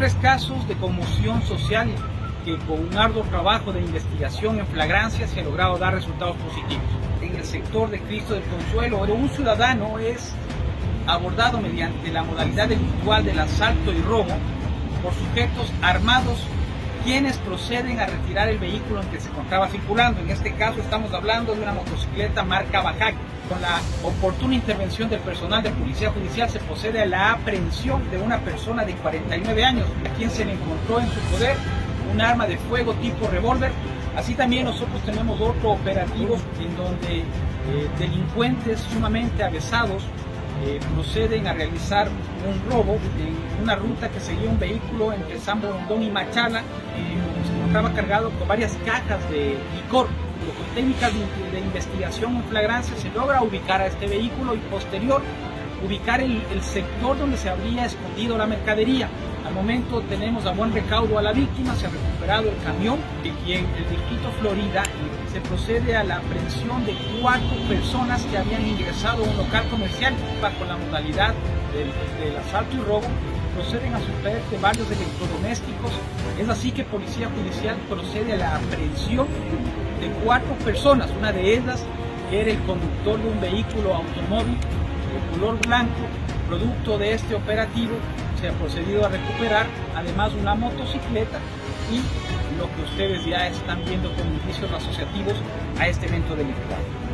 3 casos de conmoción social que con un arduo trabajo de investigación en flagrancia se ha logrado dar resultados positivos. En el sector de Cristo del Consuelo, un ciudadano es abordado mediante la modalidad delictual del asalto y robo por sujetos armados quienes proceden a retirar el vehículo en que se encontraba circulando. En este caso estamos hablando de una motocicleta marca Bajac. Con la oportuna intervención del personal de Policía Judicial se procede a la aprehensión de una persona de 49 años, a quien se le encontró en su poder un arma de fuego tipo revólver. Así también nosotros tenemos otro operativo en donde delincuentes sumamente avesados proceden a realizar un robo en una ruta que seguía un vehículo entre San Borondón y Machala. Se encontraba cargado con varias cajas de licor. Con técnicas de investigación en flagrancia se logra ubicar a este vehículo y posterior ubicar el sector donde se habría escondido la mercadería. Al momento tenemos a buen recaudo a la víctima, se ha recuperado el camión y en el distrito Florida se procede a la aprehensión de 4 personas que habían ingresado a un local comercial bajo la modalidad del asalto y robo. Proceden a sustraerse varios electrodomésticos. Es así que Policía Judicial procede a la aprehensión de 4 personas. Una de ellas era el conductor de un vehículo automóvil de color blanco. Producto de este operativo se ha procedido a recuperar además una motocicleta y lo que ustedes ya están viendo como indicios asociativos a este evento delictual.